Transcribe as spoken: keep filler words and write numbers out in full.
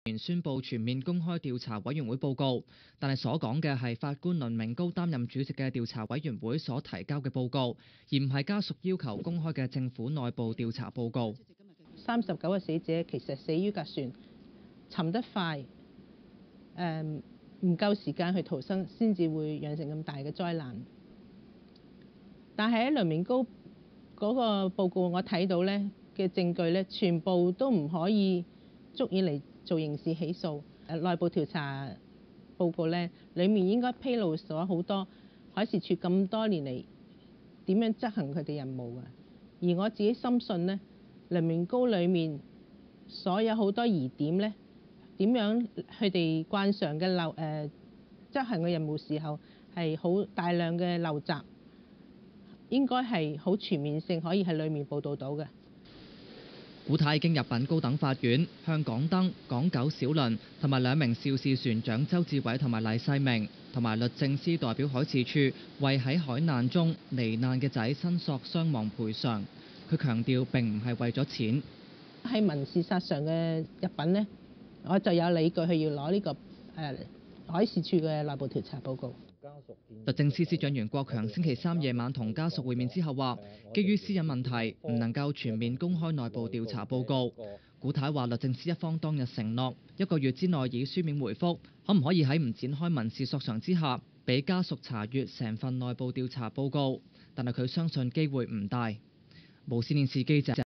宣布全面公開調查委員會報告，但係所講嘅係法官倫明高擔任主席嘅調查委員會所提交嘅報告，而唔係家屬要求公開嘅政府內部調查報告。 三十九個死者其實死於架船，沉得快，誒唔夠時間去逃生，先至會釀成咁大嘅災難。但係喺倫明高嗰個報告我睇到咧嘅證據咧，全部都唔可以足以嚟做刑事起訴。誒內部調查報告咧，裡面應該披露咗好多海事處咁多年嚟點樣執行佢哋任務嘅。而我自己深信咧，倫明高裡面所有好多疑點咧，點樣佢哋慣常嘅漏誒執行嘅任務時候係好大量嘅陋習，應該係好全面性可以喺裡面報導到嘅。 古太已經入稟高等法院，向港燈、港九小輪同埋兩名肇事船長周志偉同埋黎世明，同埋律政司代表海事處為喺海難中罹難嘅仔申索傷亡賠償。佢強調並唔係為咗錢。 喺民事殺上嘅入稟呢，我就有理據去要攞呢、這個誒、呃、海事處嘅內部調查報告。 律政司司長袁國強星期三夜晚同家屬會面之後話，基於私隱問題，唔能夠全面公開內部調查報告。古太話律政司一方當日承諾一個月之內以書面回覆，可唔可以喺唔展開民事索償之下，俾家屬查閱成份內部調查報告？但係佢相信機會唔大。無線電視記者